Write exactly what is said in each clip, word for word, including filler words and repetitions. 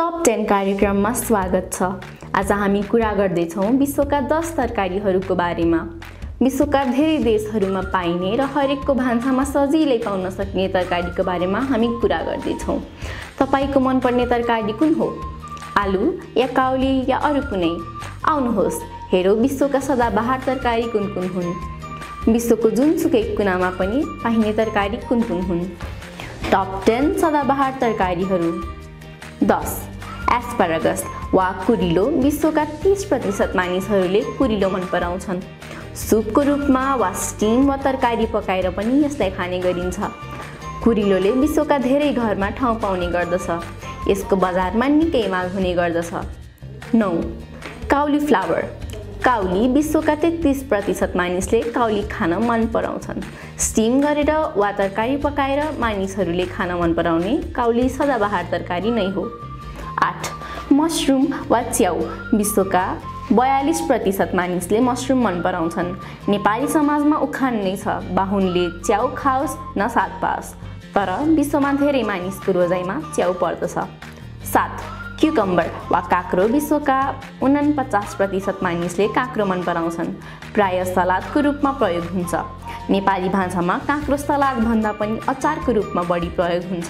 Top ten कार्यक्रममा स्वागत छ। आज हामी कुरा गर्दै छौं विश्वका दस तरकारीहरूको बारेमा। विश्वका धेरै देशहरूमा पाइने र हरेकको भान्सामा सजिलै पाउन सक्ने तरकारीको बारेमा हामी कुरा गर्दै छौं। तपाईको मनपर्ने तरकारी कुन हो? आलु या काउली या अरु कुनै? आउनुहोस् हेरौं विश्वका सदाबहार तरकारी कुन कुन हुन्। विश्वको जुनसुकै कुनामा पनि पाइने तरकारी कुन कुन हुन्? टप टेन सदाबहार तरकारीहरू। दस एस्परागस वा कुरिलो। विश्वका तीस प्रतिशत मानिसहरूले कुरिलो मन पराउँछन्। सुपको रूपमा वा स्टिम वा तरकारी पकाएर पनि यसलाई खाने गरिन्छ। कुरिलोले विश्वका धेरै घरमा ठाउँ पाउने गर्दछ। यसको बजारमा निकै माग हुने गर्दछ। नौ काउलीफ्लावर। काउली विश्वका तेत्तीस प्रतिशत मानिसले काउली खान मन पराउँछन्। स्टिम गरेर वा तरकारी पकाएर मानिसहरूले खान मन पराउने काउली सदाबहार तरकारी नै हो। आठ मशरूम वा च्याउ। विश्वका बयालीस प्रतिशत मानिसले मशरूम मन पराउँछन्। नेपाली समाजमा उखान नै छ, बाहुनले च्याउ खाओस् न साग पाओस्, तर विश्वमा धेरै मानिसको रोजाइमा च्याउ पर्दछ। सात क्युकम्बर वा काँक्रो। विश्वका उनपचास प्रतिशत मानिसले काँक्रो मन पराउँछन्। प्राय सलादको रूपमा प्रयोग हुन्छ। नेपाली भाषामा काँक्रो सलाद भन्दा पनि अचारको रूपमा बढी प्रयोग हुन्छ।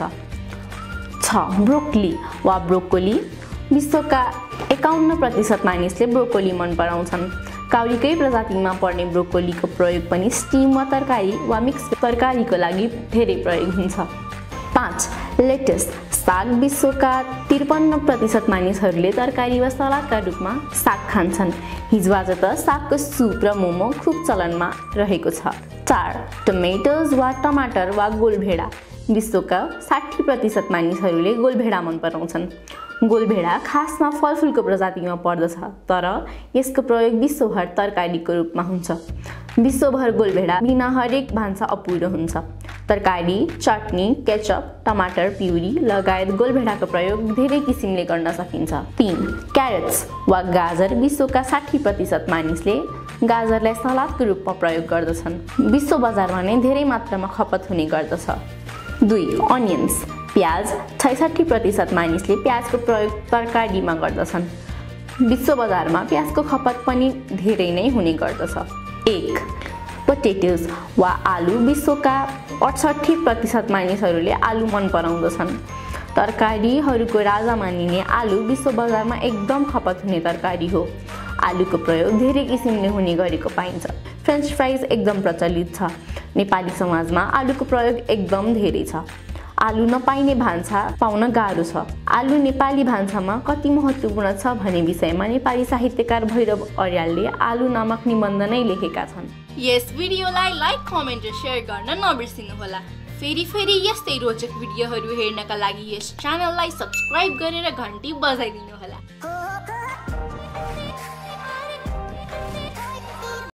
छ ब्रोकोली वा ब्रोकोली। विश्वका एकाउन्न प्रतिशत मानिसले ब्रोकोली मन पराउँछन्। काउलीकै प्रजातिमा पर्ने ब्रोकोलीको प्रयोग पनि स्टिम वा तरकारी वा मिक्स तरकारीको लागि धेरै प्रयोग हुन्छ। पाँच लेटस साग। विश्वका त्रिपन्न प्रतिशत मानिसहरूले तरकारी वा सलादका रूपमा साग खान्छन्। हिजोआज त सागको सुप र मोमो खुब चलनमा रहेको छ। चार टमेटोज वा टमाटर वा गोलभेडा। विश्वका साठी प्रतिशत मानिसहरूले गोलभेडा मन पराउँछन्। गोलभेडा खासमा फलफुलको प्रजातिमा पर्दछ, तर यसको प्रयोग विश्वभर तरकारीको रूपमा हुन्छ। विश्वभर गोलभेडा बिना हरेक भान्सा अपुरो हुन्छ। तरकारी, चटनी, केचप, टमाटर प्युरी लगायत गोलभेडाको प्रयोग धेरै किसिमले गर्न सकिन्छ। तीन क्यारेट्स वा गाजर। विश्वका साठी प्रतिशत मानिसले गाजरलाई सलादको रूपमा प्रयोग गर्दछन्। विश्व बजारमा नै धेरै मात्रामा खपत हुने गर्दछ। दुई अनियन्स प्याज। छैसठी प्रतिशत मानिसले प्याजको प्रयोग तरकारीमा गर्दछन्। विश्व बजारमा प्याजको खपत पनि धेरै नै हुने गर्दछ। एक पोटेटोज वा आलु। विश्वका अठसट्ठी प्रतिशत मानिसहरूले आलु मन पराउँदछन्। तरकारीहरूको राजा मानिने आलु विश्व बजारमा एकदम खपत हुने तरकारी हो। आलुको प्रयोग धेरै किसिमले हुने गरेको पाइन्छ। फ्रेन्च फ्राइज एकदम प्रचलित छ। नेपाली समाजमा आलुको प्रयोग एकदम धेरै छ। आलु नपाइने भान्सा पाउन गाह्रो छ। आलु नेपाली भान्सामा कति महत्त्वपूर्ण छ भन्ने विषयमा नेपाली साहित्यकार भैरव अर्यालले आलु नामक निबन्ध नै लेखेका छन्। यस भिडियोलाई लाइक, कमेन्ट र शेयर गर्न नबिर्सिनुहोला। फेरि फेरि यस्तै रोचक भिडियोहरू हेर्नका लागि यस च्यानललाई सब्स्क्राइब गरेर घन्टी बजाइदिनुहोला।